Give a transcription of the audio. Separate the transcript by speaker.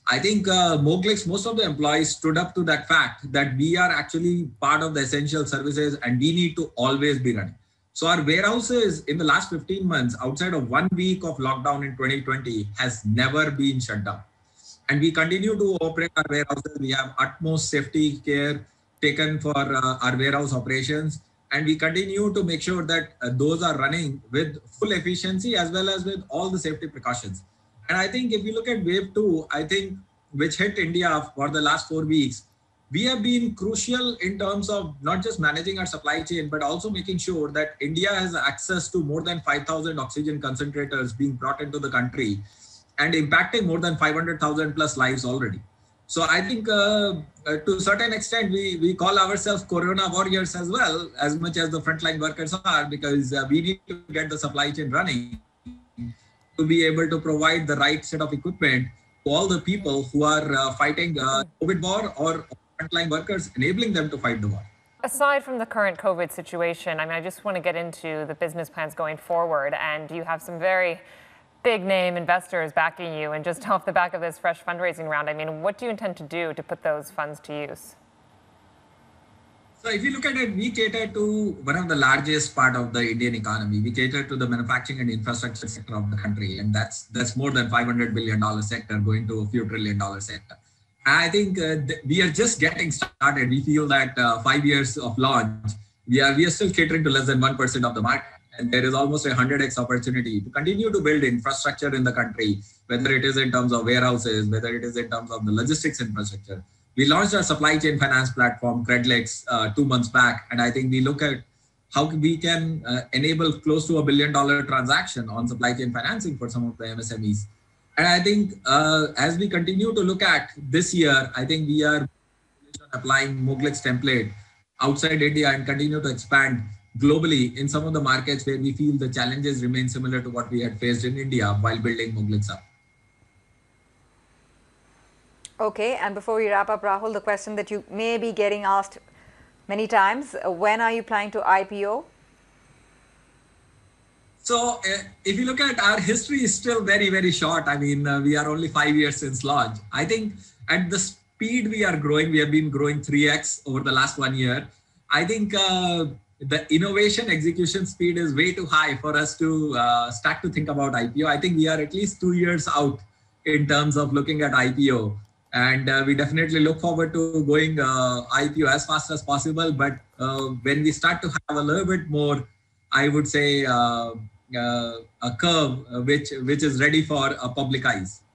Speaker 1: I think Moglix, most of the employees stood up to that fact that we are actually part of the essential services and we need to always be running. So our warehouses in the last 15 months, outside of 1 week of lockdown in 2020, has never been shut down. And we continue to operate our warehouses. We have utmost safety care taken for our warehouse operations. And we continue to make sure that those are running with full efficiency as well as with all the safety precautions. And I think if you look at wave two, I think which hit India for the last 4 weeks, we have been crucial in terms of not just managing our supply chain, but also making sure that India has access to more than 5,000 oxygen concentrators being brought into the country and impacting more than 500,000 plus lives already. So I think to a certain extent, we call ourselves Corona warriors as well, as much as the frontline workers are, because we need to get the supply chain running to be able to provide the right set of equipment to all the people who are fighting COVID war or frontline workers, enabling them to fight the war.
Speaker 2: Aside from the current COVID situation, I mean, I just want to get into the business plans going forward, and you have some very big name investors backing you, and just off the back of this fresh fundraising round, I mean, what do you intend to do to put those funds to use?
Speaker 1: So if you look at it, we cater to one of the largest part of the Indian economy. We cater to the manufacturing and infrastructure sector of the country, and that's more than $500 billion sector going to a few $1 trillion sector. I think we are just getting started. We feel that 5 years of launch, we are still catering to less than 1% of the market. And there is almost a 100x opportunity to continue to build infrastructure in the country, whether it is in terms of warehouses, whether it is in terms of the logistics infrastructure. We launched our supply chain finance platform, Credlex, 2 months back. And I think we look at how we can enable close to $1 billion transaction on supply chain financing for some of the MSMEs. And I think as we continue to look at this year, I think we are applying Moglix template outside India and continue to expand globally in some of the markets where we feel the challenges remain similar to what we had faced in India while building Moglix up.
Speaker 3: Okay, and before we wrap up, Rahul, the question that you may be getting asked many times, when are you planning to IPO?
Speaker 1: So if you look at our history is still very, very short. I mean, we are only 5 years since launch. I think at the speed we are growing, we have been growing 3x over the last 1 year. I think the innovation execution speed is way too high for us to start to think about IPO. I think we are at least 2 years out in terms of looking at IPO. And we definitely look forward to going IPO as fast as possible. But when we start to have a little bit more, I would say, a curve which is ready for public eyes.